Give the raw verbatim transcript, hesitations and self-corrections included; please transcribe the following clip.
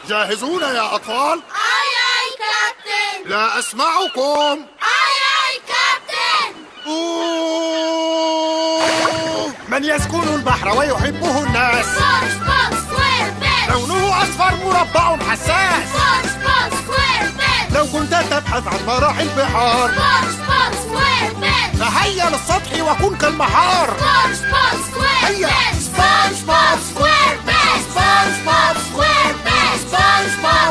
جاهزون يا أطفال؟ أي أي كابتن. لا أسمعكم. أي أي كابتن. أوه. من يسكن البحر ويحبه الناس؟ سبونج بوب سكويربيت. لونه أصفر مربع حساس. سبونج بوب سكويربيت. لو كنت تبحث عن مراحي البحار سبونج بوب سكويربيت. فهيا للسطح وكن كالمحار. سبونج بوب سكويربيت. هيا. سبونج بوب سكويربيت. سبونج بوب سكويربيت. سبونج بوب